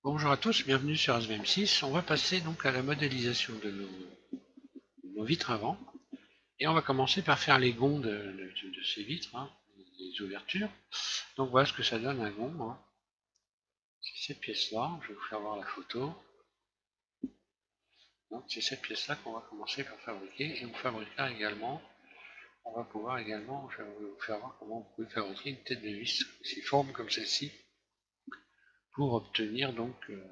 Bonjour à tous, bienvenue sur SVM6. On va passer donc à la modélisation de nos vitres avant. Et on va commencer par faire les gonds de ces vitres, hein, les ouvertures. Donc voilà ce que ça donne un gond. Hein. C'est cette pièce-là, je vais vous faire voir la photo. Donc c'est cette pièce-là qu'on va commencer par fabriquer. Et on fabriquera également, on va pouvoir également, je vais vous faire voir comment vous pouvez fabriquer une tête de vis, ces formes comme celle-ci, pour obtenir donc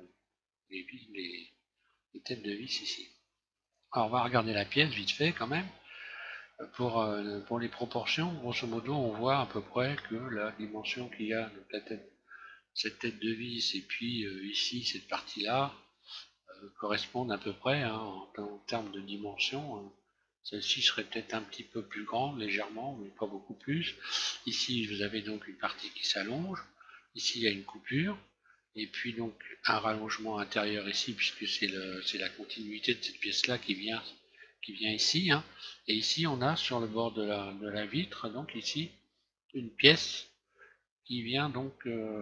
les têtes de vis ici. Alors on va regarder la pièce vite fait quand même. Pour les proportions, grosso modo, on voit à peu près que la dimension qu'il y a de la tête, cette tête de vis et puis ici cette partie-là correspondent à peu près hein, en termes de dimension. Celle-ci serait peut-être un petit peu plus grande, légèrement, mais pas beaucoup plus. Ici, vous avez donc une partie qui s'allonge. Ici, il y a une coupure. Et puis donc un rallongement intérieur ici, puisque c'est la continuité de cette pièce-là qui vient ici. Hein. Et ici, on a sur le bord de la vitre, donc ici, une pièce qui vient donc,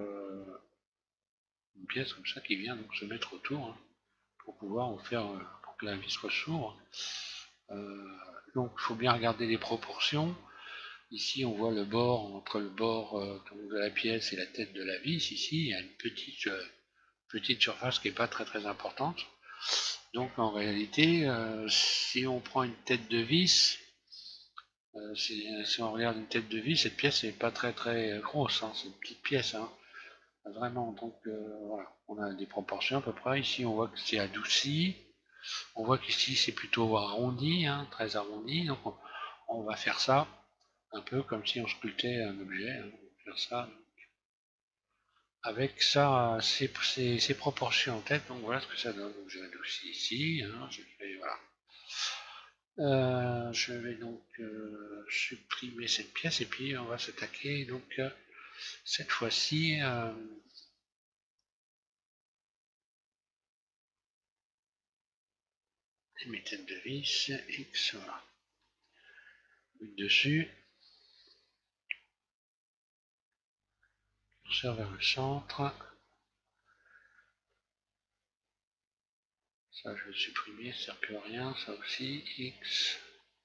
une pièce comme ça qui vient donc se mettre autour hein, pour pouvoir en faire, pour que la vis soit s'ouvre. Donc, il faut bien regarder les proportions. Ici, on voit le bord, entre le bord de la pièce et la tête de la vis. Ici, il y a une petite surface qui n'est pas très très importante. Donc en réalité, si on prend une tête de vis, si on regarde une tête de vis, cette pièce n'est pas très très grosse, hein, c'est une petite pièce, hein, vraiment. Donc voilà, on a des proportions à peu près. Ici, on voit que c'est adouci. On voit qu'ici, c'est plutôt arrondi, hein, très arrondi. Donc on va faire ça un peu comme si on sculptait un objet. Hein, on va faire ça avec ça, ces proportions en tête. Donc voilà ce que ça donne. Donc j'ai adouci ici. Hein, voilà. Je vais donc supprimer cette pièce et puis on va s'attaquer donc cette fois-ci mes têtes de vis X, voilà. Une dessus, curseur vers le centre. Ça je vais supprimer, ça ne sert plus à rien, ça aussi, X.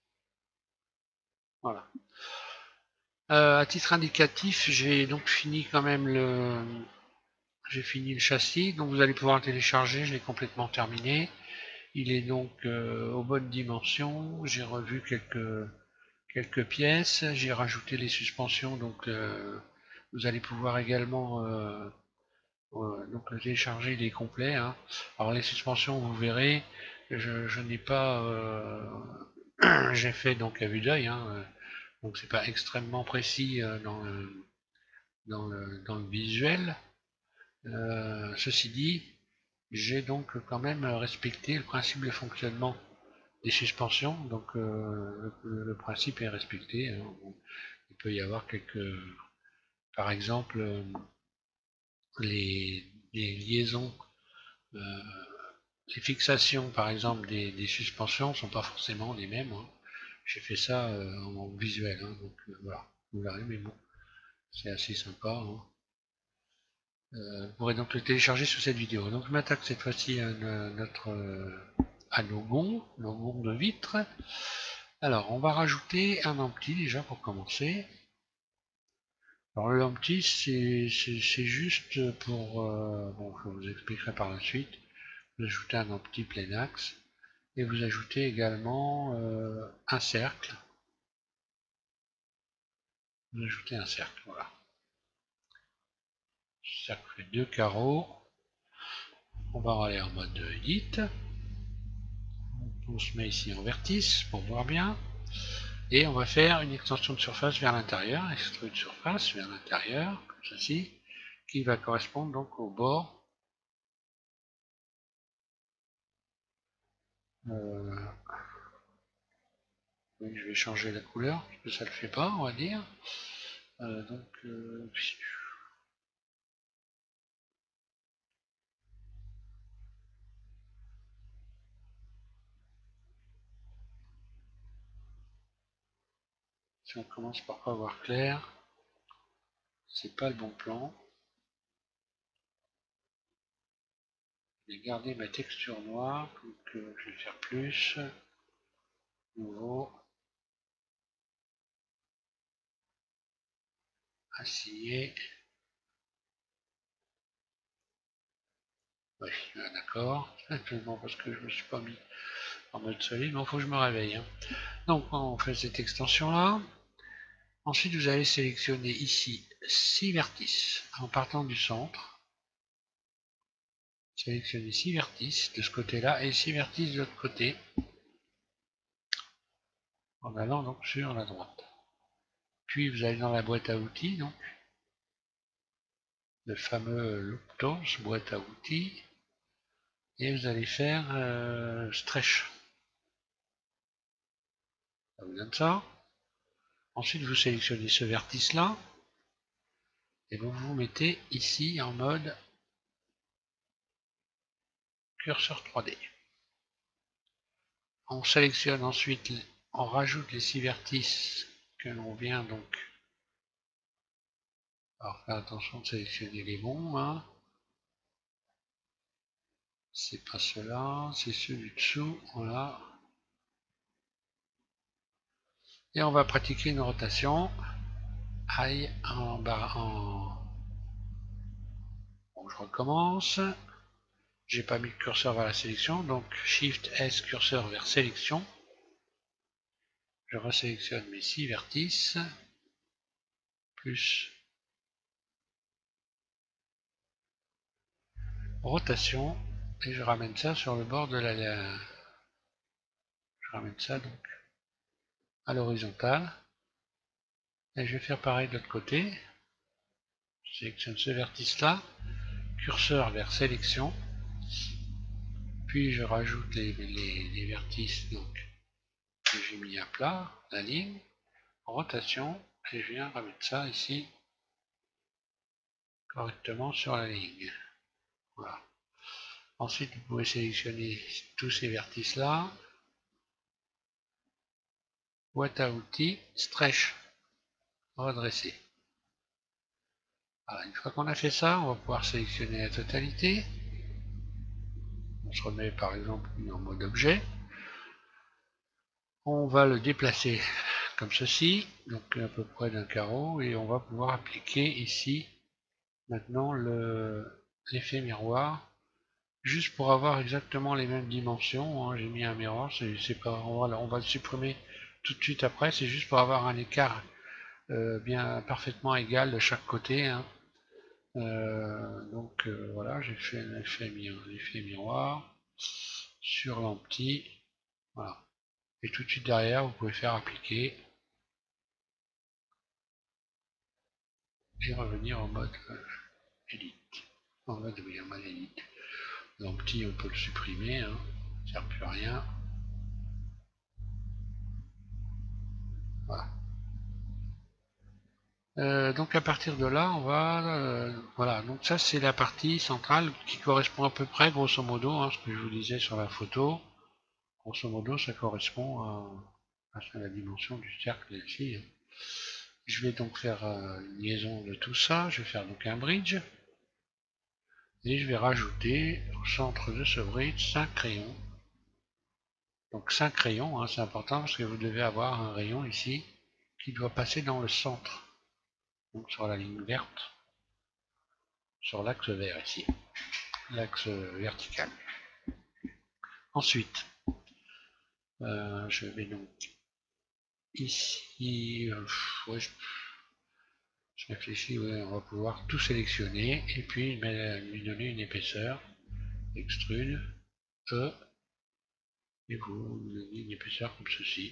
Voilà. À titre indicatif, j'ai donc fini quand même j'ai fini le châssis, donc vous allez pouvoir le télécharger, je l'ai complètement terminé. Il est donc aux bonnes dimensions, j'ai revu quelques pièces, j'ai rajouté les suspensions, donc vous allez pouvoir également donc le télécharger, il est complet. Hein. Alors les suspensions, vous verrez, je n'ai pas, j'ai fait donc à vue d'œil, hein, donc c'est pas extrêmement précis dans le visuel. Ceci dit, j'ai donc quand même respecté le principe de fonctionnement des suspensions, donc le principe est respecté. Hein. Bon, il peut y avoir par exemple, les liaisons, euh, les fixations par exemple des suspensions ne sont pas forcément les mêmes. Hein. J'ai fait ça en visuel, hein, donc voilà, vous verrez, mais bon, c'est assez sympa. Hein. Vous pourrez donc le télécharger sous cette vidéo. Donc je m'attaque cette fois-ci à nos gonds de vitre. Alors on va rajouter un ampli déjà pour commencer. Alors le ampli c'est juste pour, bon je vous expliquerai par la suite, vous ajoutez un ampli plein axe et vous ajoutez également un cercle. Vous ajoutez un cercle, voilà. Ce cercle fait 2 carreaux. On va aller en mode edit. On se met ici en vertice pour voir bien. Et on va faire une extension de surface vers l'intérieur, extrude surface vers l'intérieur, comme ceci, qui va correspondre donc au bord. Oui, je vais changer la couleur, parce que ça ne le fait pas, on va dire. Donc, si on commence par pas voir clair, c'est pas le bon plan. Je vais garder ma texture noire, donc je vais faire plus, nouveau, acier. Oui, d'accord. Actuellement parce que je me suis pas mis en mode solide, mais il faut que je me réveille. Hein. Donc on fait cette extension là. Ensuite vous allez sélectionner ici 6 vertices en partant du centre. Sélectionnez 6 vertices de ce côté là et 6 vertices de l'autre côté. En allant donc sur la droite. Puis vous allez dans la boîte à outils, donc le fameux Looptools, boîte à outils, et vous allez faire stretch. Ça vous donne ça. Ensuite vous sélectionnez ce vertice là et vous vous mettez ici en mode curseur 3D. On sélectionne ensuite, on rajoute les 6 vertices que l'on vient donc. Alors faire attention de sélectionner les bons. Hein. C'est pas cela, c'est ceux du dessous. Voilà. Et on va pratiquer une rotation. Aïe, en bas, Bon, je recommence. J'ai pas mis le curseur vers la sélection, donc Shift S curseur vers sélection. Je resélectionne mes 6 vertices, plus rotation, et je ramène ça sur le bord de la... Je ramène ça donc à l'horizontale. Et je vais faire pareil de l'autre côté. Je sélectionne ce vertice là, curseur vers sélection, puis je rajoute les vertices donc, que j'ai mis à plat, la ligne, rotation, et je viens remettre ça ici correctement sur la ligne. Voilà. Ensuite, vous pouvez sélectionner tous ces vertices là, boîte à outils, stretch, redresser. Voilà, une fois qu'on a fait ça, on va pouvoir sélectionner la totalité. On se remet par exemple en mode objet. On va le déplacer comme ceci, donc à peu près d'un carreau, et on va pouvoir appliquer ici maintenant l'effet miroir, juste pour avoir exactement les mêmes dimensions. Hein. J'ai mis un miroir, c'est pas, on va le supprimer tout de suite après, c'est juste pour avoir un écart bien parfaitement égal de chaque côté. Hein. Donc voilà, j'ai fait un effet miroir sur l'empty, voilà. Et tout de suite derrière, vous pouvez faire appliquer et revenir en mode edit. En mode, oui, en mode edit. L'empty, on peut le supprimer, hein, ça ne sert plus à rien. Voilà. Donc à partir de là, on va... voilà, donc ça c'est la partie centrale qui correspond à peu près, grosso modo, hein, ce que je vous disais sur la photo. Grosso modo, ça correspond à la dimension du cercle ici. Hein. Je vais donc faire une liaison de tout ça. Je vais faire donc un bridge. Et je vais rajouter au centre de ce bridge 5 crayons. Donc 5 crayons, hein, c'est important parce que vous devez avoir un rayon ici qui doit passer dans le centre. Donc sur la ligne verte. Sur l'axe vert ici. L'axe vertical. Ensuite, je vais donc ici... ouais, je réfléchis, ouais, on va pouvoir tout sélectionner et puis lui donner une épaisseur. Extrude, E, et vous donnez une épaisseur comme ceci,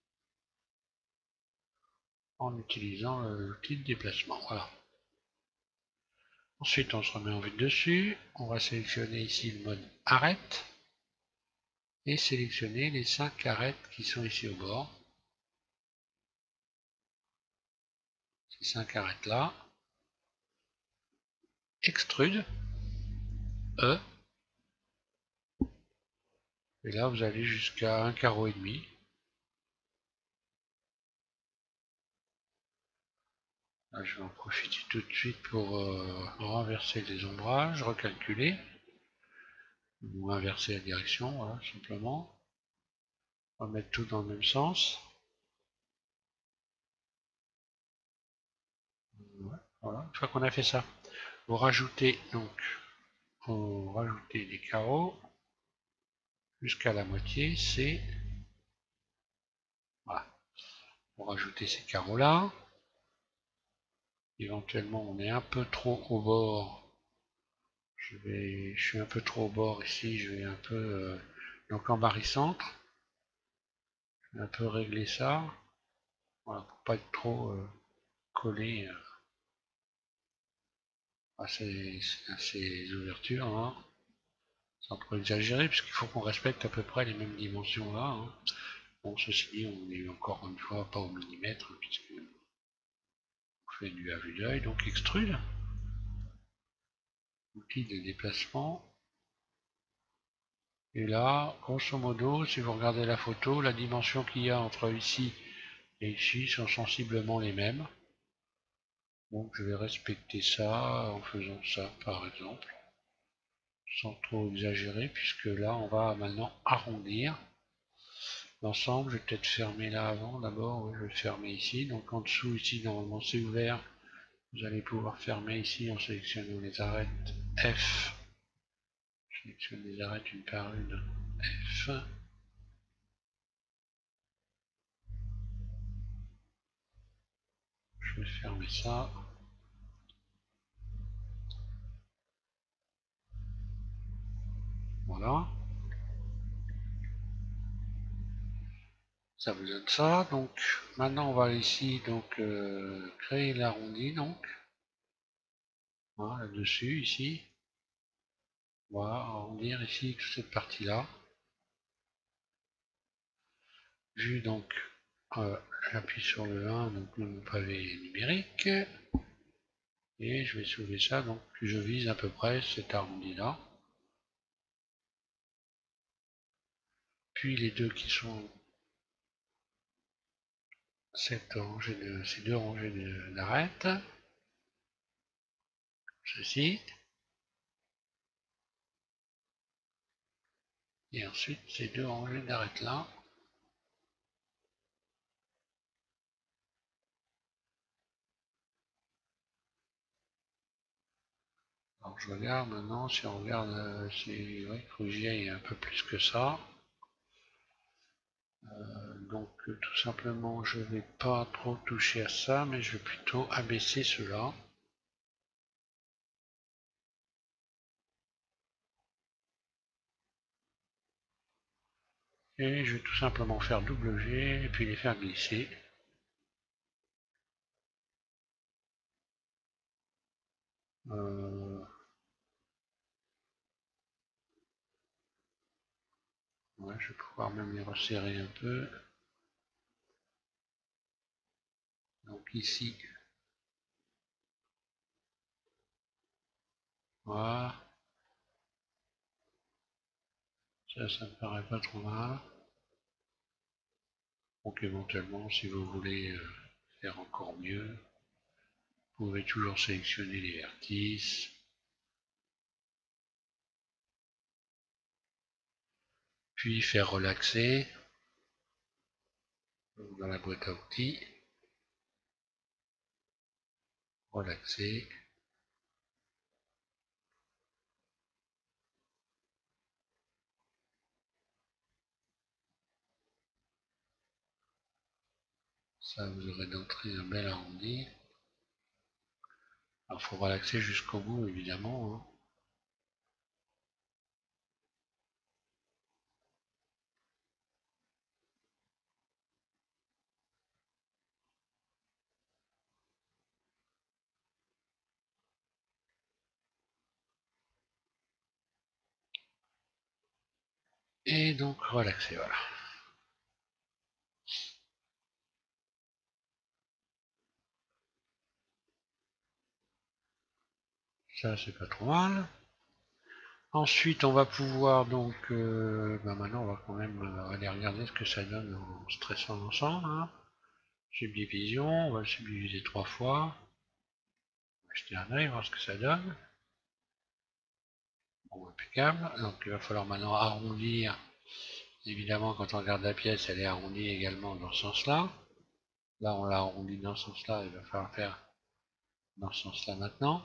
en utilisant l'outil de déplacement. Voilà. Ensuite, on se remet en vue dessus, on va sélectionner ici le mode arrête, et sélectionner les 5 arêtes qui sont ici au bord. Ces 5 arêtes là. Extrude, E, et là vous allez jusqu'à 1 carreau et demi. Là, je vais en profiter tout de suite pour renverser les ombrages, recalculer. ou inverser la direction, voilà, simplement. On va mettre tout dans le même sens. Voilà, une fois qu'on a fait ça, vous rajoutez des carreaux jusqu'à la moitié, c'est voilà. Vous rajoutez ces carreaux là. Éventuellement, on est un peu trop au bord. Je suis un peu trop au bord ici. Je vais un peu donc en barycentre. Je vais un peu régler ça, voilà, pour pas être trop collé à ces ouvertures, hein, sans trop exagérer, puisqu'il faut qu'on respecte à peu près les mêmes dimensions là. Hein. Bon, ceci dit, on est encore une fois pas au millimètre, puisqu'on fait du à vue d'œil, donc extrude, outil de déplacement. Et là, grosso modo, si vous regardez la photo, la dimension qu'il y a entre ici et ici sont sensiblement les mêmes. Donc je vais respecter ça en faisant ça par exemple, sans trop exagérer, puisque là on va maintenant arrondir l'ensemble. Je vais peut-être fermer là avant d'abord, oui, je vais le fermer ici. Donc en dessous ici normalement c'est ouvert, vous allez pouvoir fermer ici en sélectionnant les arêtes F. Je sélectionne les arêtes une par une, F. Je vais fermer ça. Voilà. Ça vous donne ça. Donc maintenant on va ici donc créer l'arrondi donc. Voilà, là-dessus ici. On va arrondir ici toute cette partie là. Vu donc j'appuie sur le 1, donc le pavé numérique. Et je vais soulever ça, donc je vise à peu près cet arrondi là. Puis les deux qui sont ces deux rangées d'arêtes. Ceci. Et ensuite ces deux rangées d'arêtes là. Alors je regarde maintenant, si on regarde, il faut que j'y aille un peu plus que ça. Donc tout simplement je vais pas trop toucher à ça, mais je vais plutôt abaisser cela. Et je vais tout simplement faire W et puis les faire glisser. Ouais, je vais pouvoir même les resserrer un peu. Donc ici, voilà. Ça me paraît pas trop mal. Donc éventuellement, si vous voulez faire encore mieux, vous pouvez toujours sélectionner les vertices. Puis faire relaxer dans la boîte à outils. Relaxer. Ça, vous aurez d'entrée un bel arrondi. Alors, il faut relaxer jusqu'au bout, évidemment. Hein. Et donc, relaxer, voilà. Ça, c'est pas trop mal. Ensuite, on va pouvoir donc, maintenant, on va quand même aller regarder ce que ça donne en stressant l'ensemble. Hein. Subdivision, on va le subdiviser 3 fois. On va jeter un œil, voir ce que ça donne. Bon, impeccable. Donc il va falloir maintenant arrondir. Évidemment, quand on regarde la pièce, elle est arrondie également dans ce sens-là. Là, on l'a arrondi dans ce sens-là, il va falloir faire dans ce sens-là maintenant.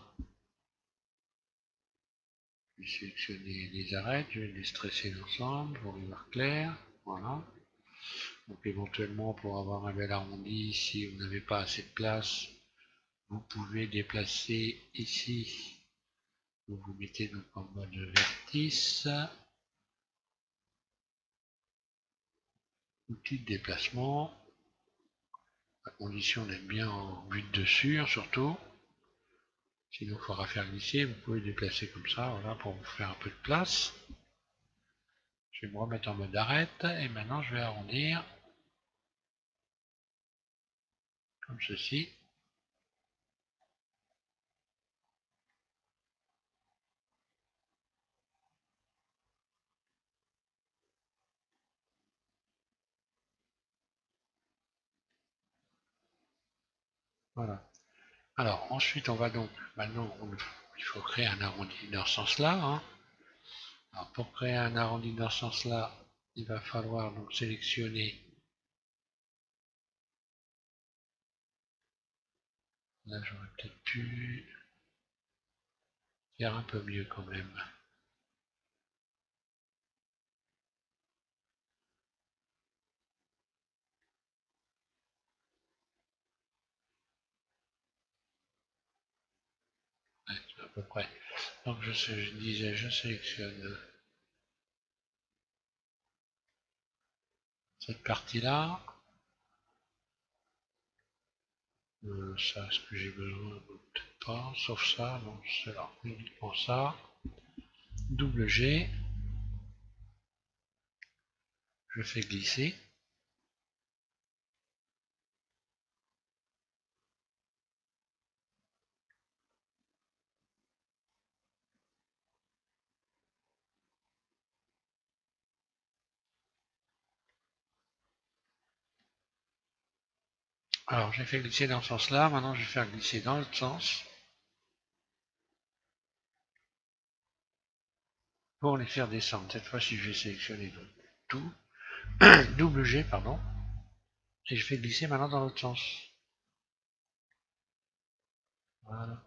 Je vais sélectionner les arêtes, je vais les stresser l'ensemble pour y voir clair. Voilà. Donc éventuellement, pour avoir un bel arrondi, si vous n'avez pas assez de place, vous pouvez déplacer ici. Vous vous mettez donc en mode vertice. Outil de déplacement. À condition d'être bien en vue de dessus, surtout. Sinon, il faudra faire glisser. Vous pouvez déplacer comme ça, voilà, pour vous faire un peu de place. Je vais me remettre en mode arête et maintenant je vais arrondir comme ceci. Voilà. Alors ensuite on va donc, maintenant il faut créer un arrondi dans ce sens-là. Hein. Alors pour créer un arrondi dans ce sens-là, il va falloir donc sélectionner. Là j'aurais peut-être pu faire un peu mieux quand même. Ouais, à peu près. Donc je disais, je sélectionne cette partie-là. Ça, est-ce que j'ai besoin? Peut-être pas, sauf ça, donc c'est là, uniquement ça. Double G. Je fais glisser. Alors j'ai fait glisser dans ce sens-là, maintenant je vais faire glisser dans l'autre sens. Pour les faire descendre. Cette fois-ci je vais sélectionner donc tout. Double G, pardon. Et je fais glisser maintenant dans l'autre sens. Voilà.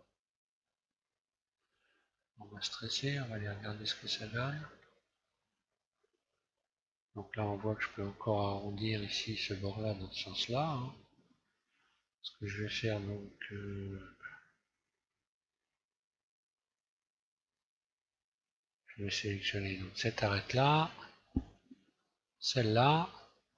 On va stresser, on va aller regarder ce que ça donne. Donc là on voit que je peux encore arrondir ici ce bord-là dans ce sens-là. Hein. Ce que je vais faire donc... je vais sélectionner donc cette arête-là. Celle-là.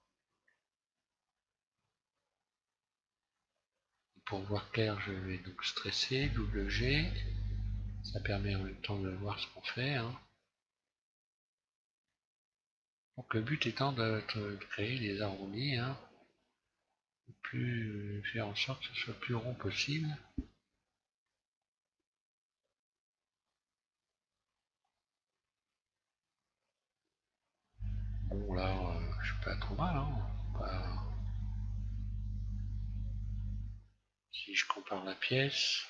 Pour voir clair, je vais donc stresser, double G. Ça permet en même temps de voir ce qu'on fait. Hein. Donc le but étant de créer des arrondis, hein, plus faire en sorte que ce soit le plus rond possible. Bon là, je suis pas trop mal. Hein. Si je compare la pièce,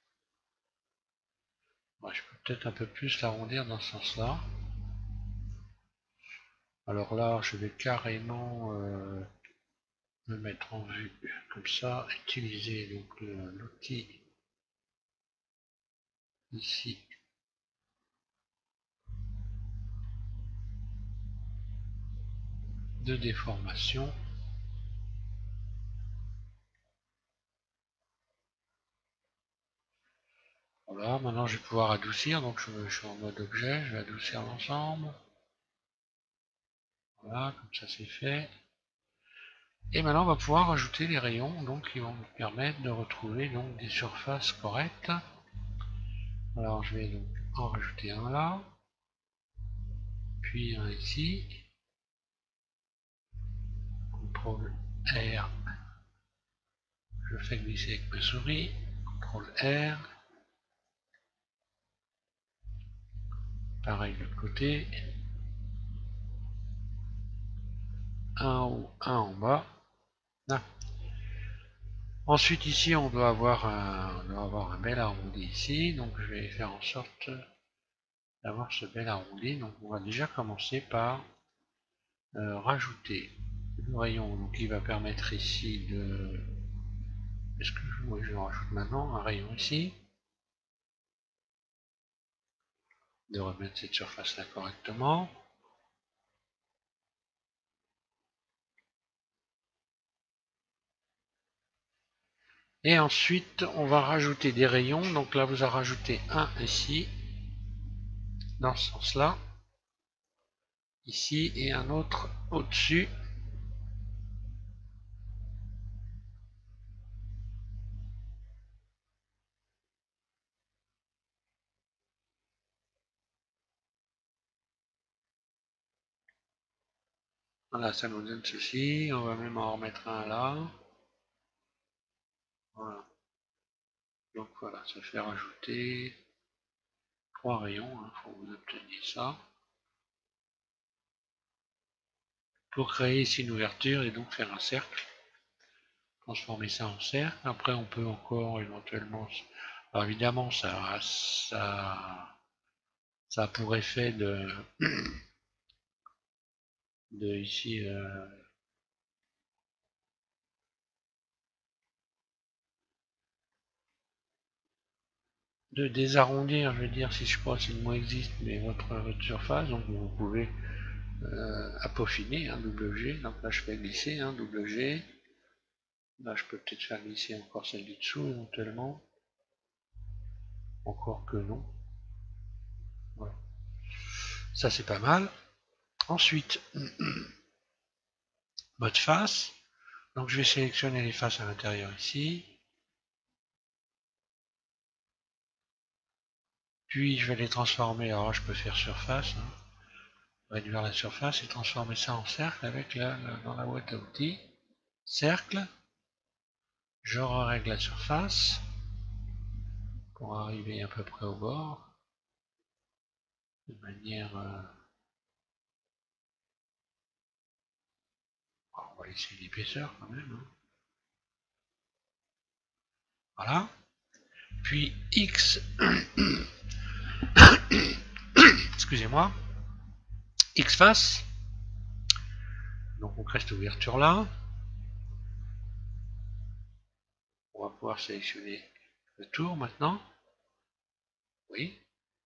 je peux peut-être un peu plus l'arrondir dans ce sens-là. Alors là, je vais carrément me mettre en vue comme ça, utiliser donc l'outil ici de déformation. Voilà, maintenant je vais pouvoir adoucir, donc je suis en mode objet, je vais adoucir l'ensemble. Voilà, comme ça c'est fait. Et maintenant on va pouvoir rajouter les rayons, donc qui vont nous permettre de retrouver donc des surfaces correctes. Alors je vais donc en rajouter un là, puis un ici. CTRL R, je fais glisser avec ma souris, CTRL R, pareil de l'autre côté, un en haut, un en bas. Là. Ensuite ici on doit avoir un bel arrondi ici, donc je vais faire en sorte d'avoir ce bel arrondi. Donc on va déjà commencer par rajouter le rayon donc, qui va permettre ici de... Est-ce que je rajoute maintenant un rayon ici, de remettre cette surface là correctement. Et ensuite on va rajouter des rayons. Donc là vous en rajoutez un ici dans ce sens là, ici, et un autre au-dessus. Voilà, ça nous donne ceci. On va même en remettre un là. Voilà. Donc voilà, ça fait rajouter 3 rayons. Il faut que vous obteniez ça. Pour créer ici une ouverture et donc faire un cercle. Transformer ça en cercle. Après, on peut encore éventuellement... Alors évidemment, ça a pour effet de ici... de désarrondir, je veux dire, si je sais pas si le mot existe, mais votre surface. Donc vous pouvez à peaufiner, double G. Donc là je fais glisser, double G. Là je peux peut-être faire glisser encore celle du dessous éventuellement. Encore que non. Voilà. Ça c'est pas mal. Ensuite, mode face. Donc je vais sélectionner les faces à l'intérieur ici. Puis je vais les transformer. Alors là je peux faire surface. Réduire la surface et transformer ça en cercle avec dans la boîte à outils. Cercle. Je règle la surface pour arriver à peu près au bord. De manière... on va laisser l'épaisseur quand même. Voilà. Puis X... Excusez-moi. X face. Donc on crée cette ouverture là. On va pouvoir sélectionner le tour maintenant. Oui.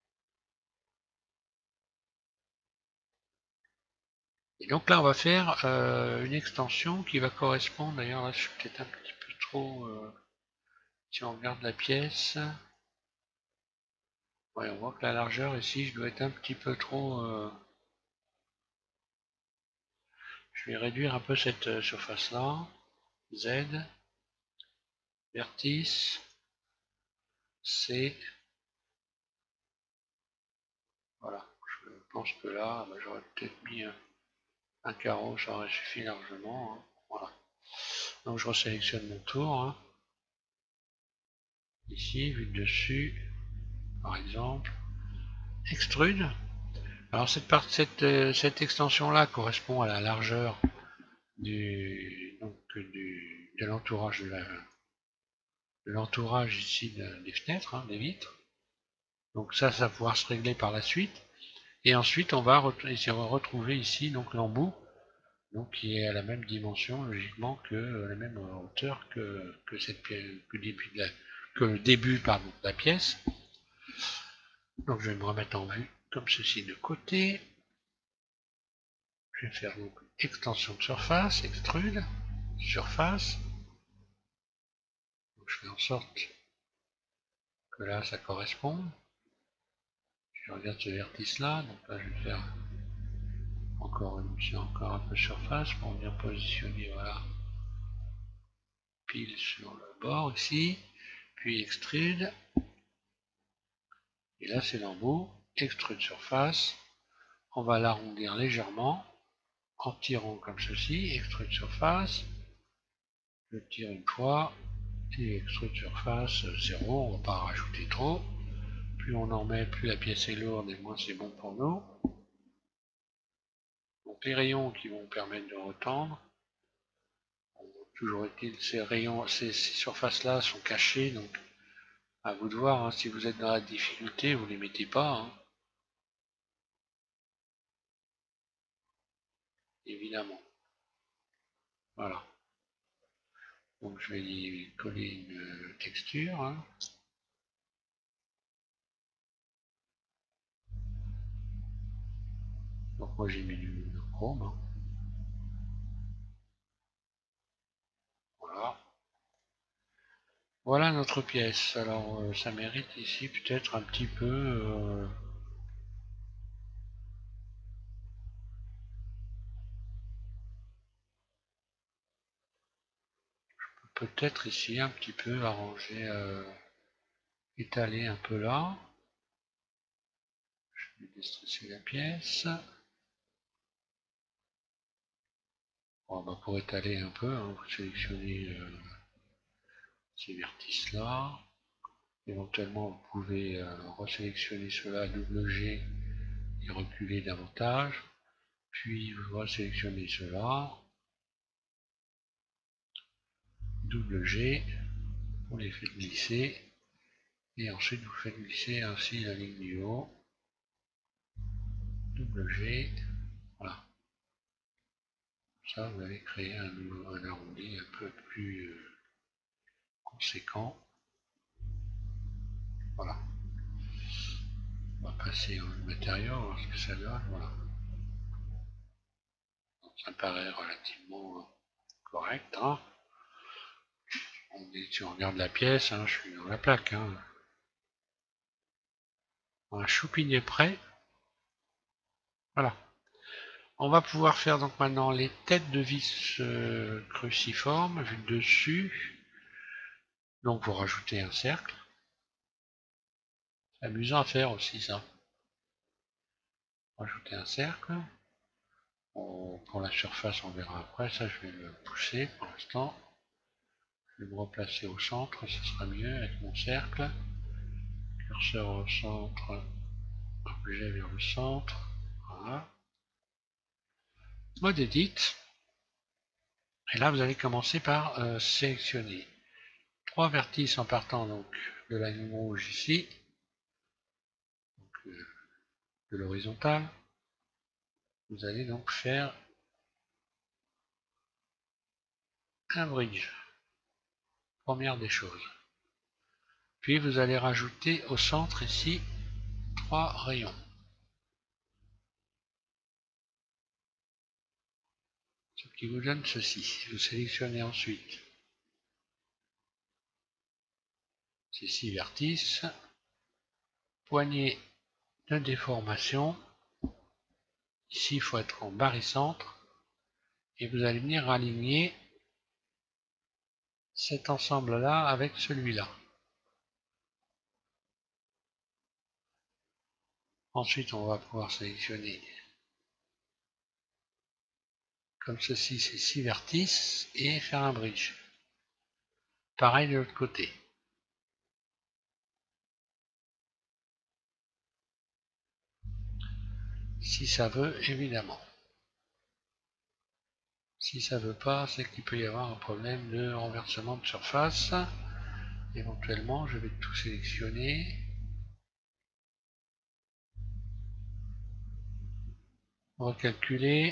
Et donc là on va faire une extension qui va correspondre. D'ailleurs là je suis peut-être un petit peu trop... si on regarde la pièce... Ouais, on voit que la largeur ici, je dois être un petit peu trop... Je vais réduire un peu cette surface-là. Z. Vertice. C. Voilà. Je pense que là, j'aurais peut-être mis un carreau, ça aurait suffi largement. Voilà. Donc je resélectionne mon tour. Ici, vue de dessus, par exemple. Extrude. Alors cette extension-là correspond à la largeur de l'entourage de l'entourage ici des fenêtres, des vitres. Donc ça va pouvoir se régler par la suite. Et ensuite, on va retrouver ici donc l'embout, donc qui est à la même dimension logiquement que la même hauteur que le début de la pièce. Donc je vais me remettre en vue comme ceci de côté. Je vais faire donc extension de surface, extrude, surface. Donc je fais en sorte que là ça correspond. Je regarde ce vertice là, donc là je vais faire encore un peu surface pour venir positionner, voilà, pile sur le bord ici, puis extrude. Et là c'est l'embout, extrude surface. On va l'arrondir légèrement en tirant comme ceci, extrude surface. Je tire une fois et extrude surface 0, on ne va pas rajouter trop. Plus on en met, plus la pièce est lourde et moins c'est bon pour nous. Donc les rayons qui vont permettre de retendre. Toujours est-il, ces rayons, ces surfaces-là sont cachées, donc à vous de voir. Si vous êtes dans la difficulté, vous ne les mettez pas. évidemment. Voilà. Donc je vais y coller une texture. Hein. Donc moi j'ai mis du chrome. Hein. Voilà. Voilà notre pièce. Alors ça mérite ici peut-être un petit peu... peut-être ici un petit peu arranger, étaler un peu là. Je vais déstresser la pièce. Bon, bah pour étaler un peu, hein, vous sélectionnez ces vertices là. Éventuellement vous pouvez resélectionner cela double G et reculer davantage. Puis vous resélectionnez cela, double G, vous les faites glisser. Et ensuite vous faites glisser ainsi la ligne du haut, double G, voilà. Ça vous allez créer un arrondi un peu plus conséquent. Voilà. On va passer au matériau, voir ce que ça donne. Voilà. Donc, ça me paraît relativement correct. Hein. Si on regarde la pièce, hein, je suis dans la plaque. Hein. Un choupine est prêt. Voilà. On va pouvoir faire donc maintenant les têtes de vis cruciformes vues de dessus. Donc vous rajoutez un cercle. C'est amusant à faire aussi ça. Rajouter un cercle. Pour la surface on verra après, ça je vais le pousser pour l'instant. Je vais me replacer au centre, ce sera mieux avec mon cercle. Curseur au centre, objet vers le centre. Voilà. Mode Edit. Et là vous allez commencer par sélectionner 3 vertices en partant donc de la ligne rouge ici, donc, de l'horizontale. Vous allez donc faire un bridge, première des choses. Puis vous allez rajouter au centre ici 3 rayons. Ce qui vous donne ceci. Vous sélectionnez ensuite ces 6 vertices, poignée de déformation. Ici, il faut être en barycentre. Et vous allez venir aligner cet ensemble-là avec celui-là. Ensuite, on va pouvoir sélectionner comme ceci ces 6 vertices et faire un bridge. Pareil de l'autre côté. Si ça veut, évidemment. Si ça veut pas, c'est qu'il peut y avoir un problème de renversement de surface. Éventuellement, je vais tout sélectionner. Recalculer.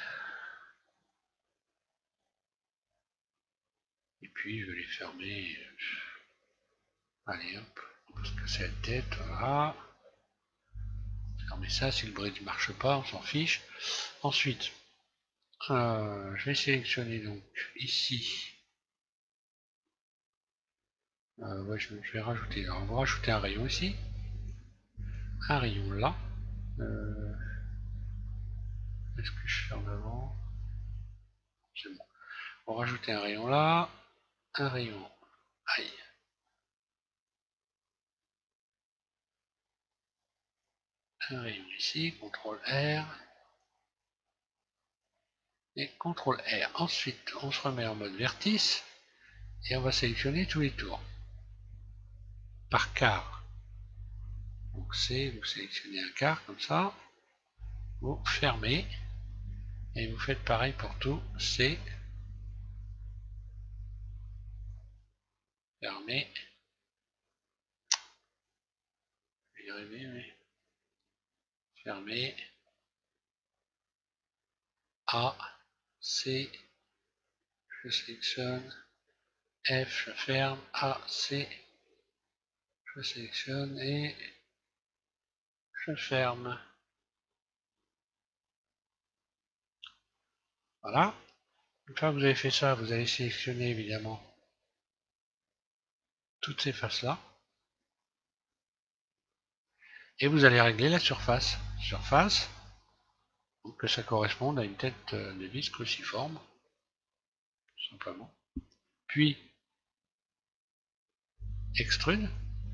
Et puis, je vais les fermer. Allez, hop. Parce que c'est la tête, voilà. Fermer ça, si le bridge ne marche pas, on s'en fiche. Ensuite, je vais sélectionner donc ici. Ouais, je vais rajouter. Alors, on va rajouter un rayon ici. Un rayon là. Est-ce que je ferme avant? C'est bon. On va rajouter un rayon là. Un rayon. Aïe. Un rayon ici. CTRL R. Et CTRL R. Ensuite, on se remet en mode vertice. Et on va sélectionner tous les tours. Par quart. Donc c'est, vous sélectionnez un quart comme ça. Vous fermez. Et vous faites pareil pour tout. C'est fermé. Je vais y arriver, mais fermé. A, C, je sélectionne, F, je ferme, A, C, je sélectionne et je ferme. Voilà. Une fois que vous avez fait ça, vous allez sélectionner évidemment toutes ces faces-là. Et vous allez régler la surface. Surface, pour que ça corresponde à une tête de vis cruciforme, tout simplement. Puis, extrude,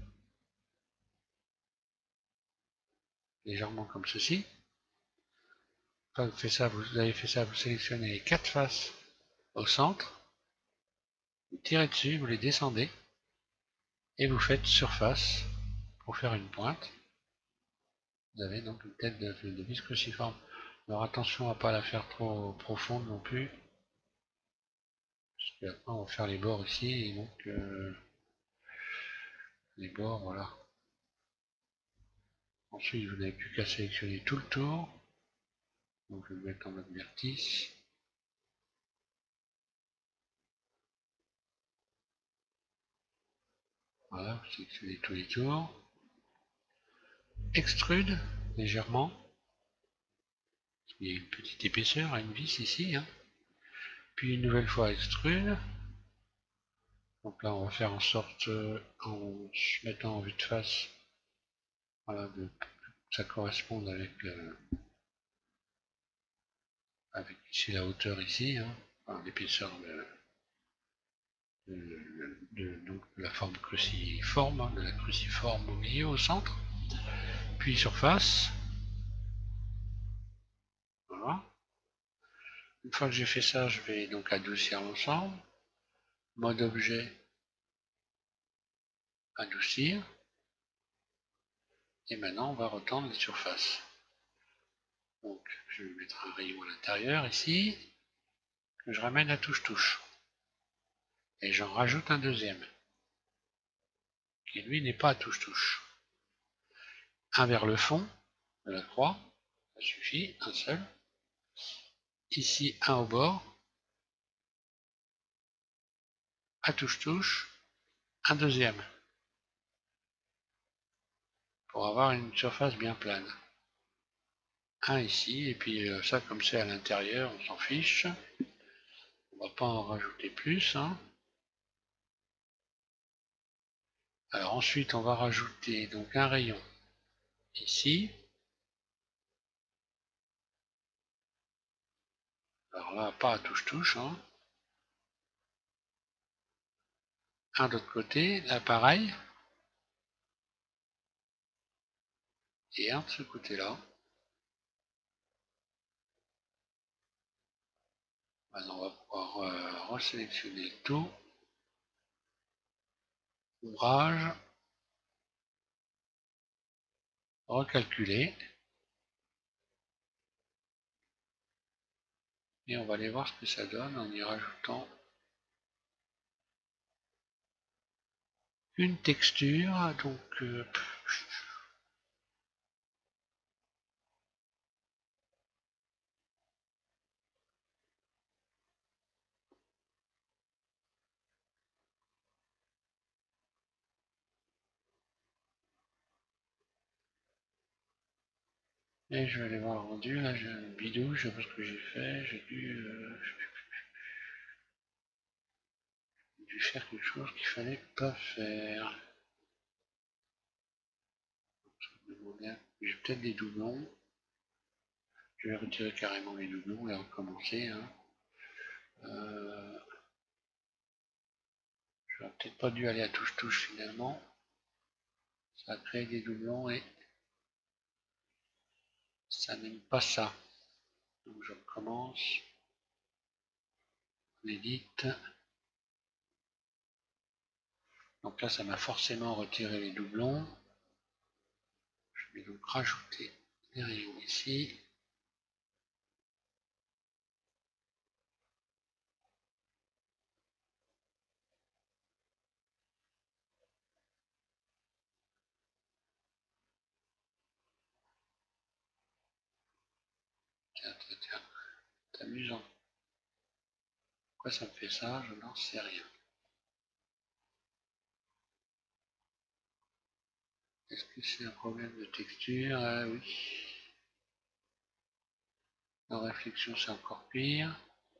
légèrement comme ceci. Quand vous avez fait ça, vous sélectionnez les 4 faces au centre, vous tirez dessus, vous les descendez, et vous faites surface pour faire une pointe. Vous avez donc une tête de vis cruciforme. Alors attention à ne pas la faire trop profonde non plus, parce qu'après on va faire les bords ici, et donc les bords, voilà. Ensuite, vous n'avez plus qu'à sélectionner tout le tour. Donc je vais le mettre en mode vertice. Voilà, vous sélectionnez tous les tours. Extrude légèrement. Il y a une petite épaisseur à une vis ici. Hein. Puis une nouvelle fois extrude. Donc là, on va faire en sorte, en se mettant en vue de face, voilà, que ça corresponde avec, avec ici la hauteur ici, hein, enfin, l'épaisseur donc, de la forme cruciforme, hein, de la cruciforme au milieu, au centre. Puis surface. Voilà. Une fois que j'ai fait ça, je vais donc adoucir l'ensemble. Mode objet, adoucir. Et maintenant, on va retendre les surfaces. Donc, je vais mettre un rayon à l'intérieur ici, que je ramène à touche-touche. Et j'en rajoute un deuxième, qui lui n'est pas à touche-touche. Un vers le fond de la croix, ça suffit, un seul. Ici, un au bord, à touche-touche, un deuxième, pour avoir une surface bien plane. Un ici, et puis ça, comme c'est à l'intérieur, on s'en fiche. On va pas en rajouter plus. Hein. Alors ensuite, on va rajouter donc un rayon ici. Alors là, pas à touche-touche. Hein. Un de l'autre côté, là pareil. Et un de ce côté-là. Maintenant, on va pouvoir resélectionner tout. Ouvrage. Recalculer. Et on va aller voir ce que ça donne en y rajoutant une texture. Donc, et je vais aller voir le rendu. Là, j'ai un bidou, je sais pas ce que j'ai fait. J'ai dû faire quelque chose qu'il fallait pas faire. J'ai peut-être des doublons. Je vais retirer carrément les doublons et recommencer. Hein. J'aurais peut-être pas dû aller à touche-touche finalement. Ça a créé des doublons et ça n'aime pas ça. Donc je recommence. On édite. Donc là, ça m'a forcément retiré les doublons. Je vais donc rajouter des rayons ici. Tiens, tiens, tiens. C'est amusant. Pourquoi ça me fait ça? Je n'en sais rien. Est-ce que c'est un problème de texture? Ah oui. En réflexion, c'est encore pire.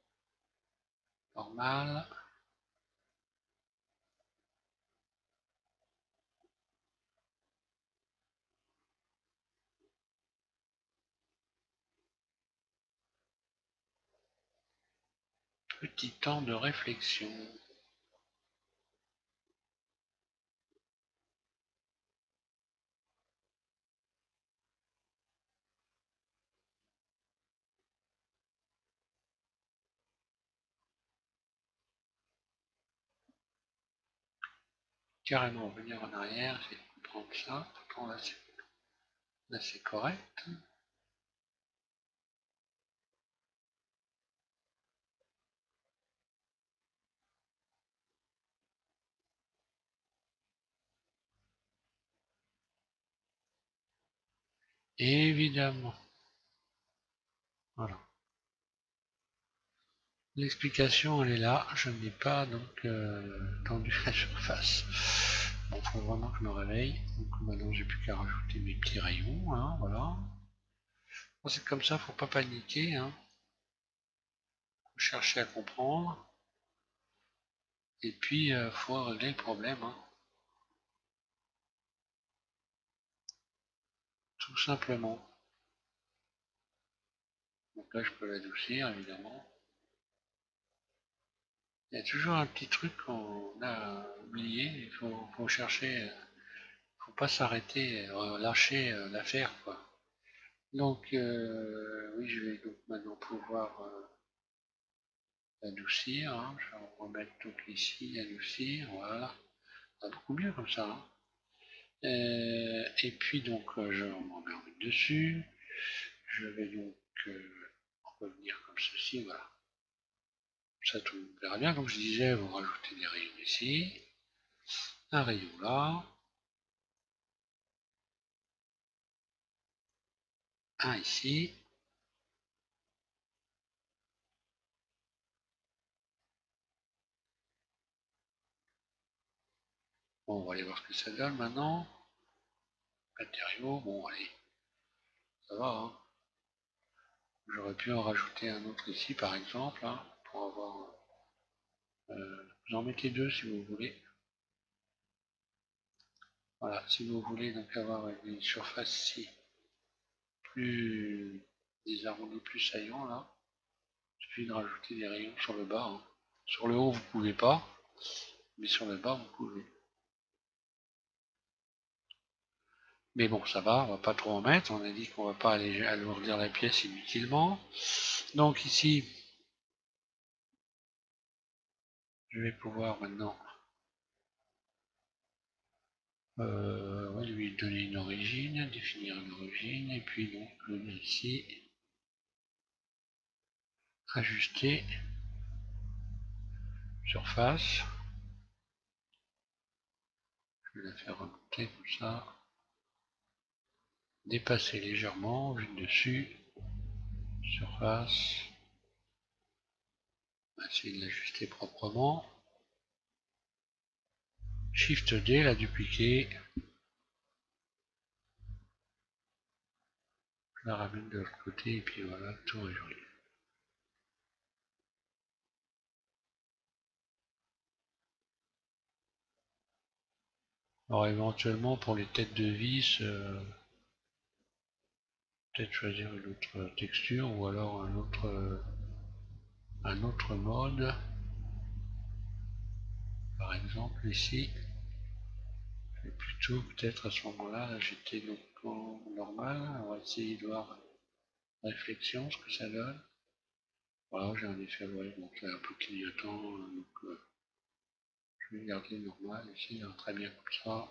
Normal. Petit temps de réflexion. Carrément revenir en arrière, essayer de comprendre ça. Pourtant là c'est correct. Évidemment. Voilà. L'explication elle est là, je n'ai pas donc tendu la surface. Bon, faut vraiment que je me réveille. Donc maintenant j'ai plus qu'à rajouter mes petits rayons, hein, voilà. Bon, c'est comme ça, faut pas paniquer, hein. Faut chercher à comprendre. Et puis faut régler le problème, hein. Tout simplement. Donc là je peux l'adoucir évidemment. Il y a toujours un petit truc qu'on a oublié, il faut chercher, faut pas s'arrêter, lâcher l'affaire quoi. Donc oui, je vais donc maintenant pouvoir adoucir, hein. Je vais en remettre donc ici, adoucir, voilà. Ça va beaucoup mieux comme ça, hein. Et puis donc je m'en remets dessus, je vais donc revenir comme ceci, voilà. Ça tout verra bien, donc je disais, vous rajoutez des rayons ici, un rayon là, un ici, bon, on va aller voir ce que ça donne maintenant. Matériaux, bon allez, ça va, hein. J'aurais pu en rajouter un autre ici par exemple, hein, pour avoir... vous en mettez deux si vous voulez. Voilà, si vous voulez donc avoir une surface ici plus... des arrondis plus saillants là, il suffit de rajouter des rayons sur le bas, hein. Sur le haut vous pouvez pas, mais sur le bas vous pouvez. Mais bon, ça va, on va pas trop en mettre. On a dit qu'on va pas aller alourdir la pièce inutilement. Donc ici, je vais pouvoir maintenant lui donner une origine, définir une origine, et puis donc venir ici, ajuster surface. Je vais la faire remonter comme ça. Dépasser légèrement, vue dessus, surface. On va essayer de l'ajuster proprement. Shift D, la dupliquer. Je la ramène de l'autre côté, et puis voilà, tout est joli. Alors éventuellement pour les têtes de vis, peut-être choisir une autre texture ou alors un autre mode. Par exemple ici, je vais plutôt peut-être à ce moment-là, j'étais donc en normal. On va essayer de voir réflexion, ce que ça donne. Voilà, j'ai un effet, ouais, donc c'est un peu clignotant, donc je vais garder normal ici, très bien comme ça.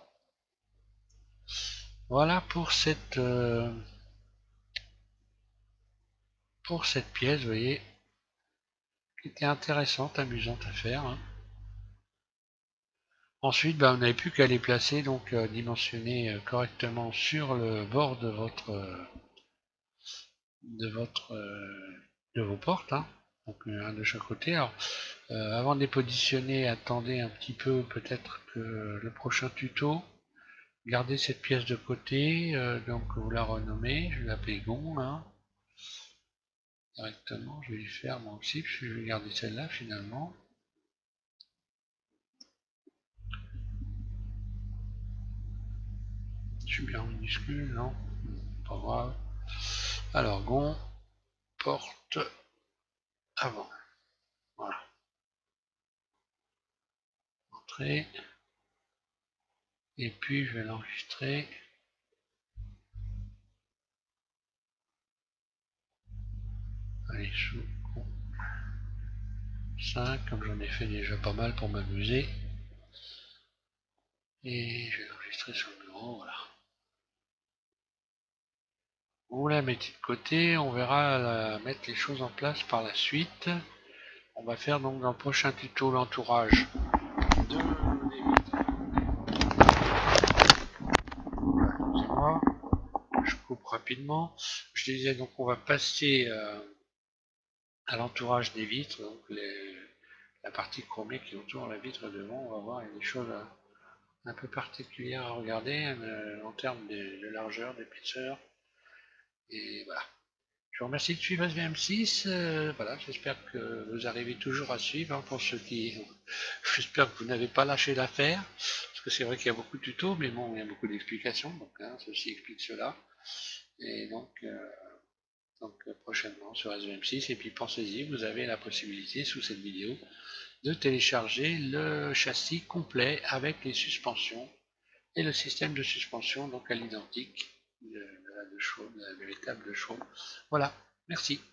Voilà pour cette pièce, vous voyez, qui était intéressante, amusante à faire, hein. Ensuite, on n'avait plus qu'à les placer, donc dimensionner correctement sur le bord de votre de vos portes, hein. Donc un de chaque côté. Alors, avant de les positionner, attendez un petit peu, peut-être que le prochain tuto. Gardez cette pièce de côté, donc vous la renommez, je vais l'appeler Gon là. Directement, je vais lui faire moi aussi, puis je vais garder celle-là finalement. Je suis bien minuscule, non? Pas grave. Alors, Gon, porte, avant. Voilà. Entrée. Et puis, je vais l'enregistrer. Allez, sous 5, comme j'en ai fait déjà pas mal pour m'amuser. Et je vais l'enregistrer sur le bureau, voilà. Vous la mettez de côté, on verra mettre les choses en place par la suite. On va faire donc dans le prochain tuto l'entourage de excusez-moi, je coupe rapidement. Je disais donc on va passer à l'entourage des vitres, donc la partie chromée qui entoure la vitre devant. On va voir, il y a des choses un peu particulières à regarder en termes de largeur, d'épaisseur. Et voilà. Je vous remercie de suivre SVM6. Voilà, j'espère que vous arrivez toujours à suivre. Hein, pour ceux qui, j'espère que vous n'avez pas lâché l'affaire, parce que c'est vrai qu'il y a beaucoup de tutos, mais bon, il y a beaucoup d'explications. Donc, hein, ceci explique cela. Et donc prochainement sur SVM6. Et puis pensez-y, vous avez la possibilité sous cette vidéo de télécharger le châssis complet avec les suspensions et le système de suspension donc à l'identique de la véritable chevaux. Voilà, merci.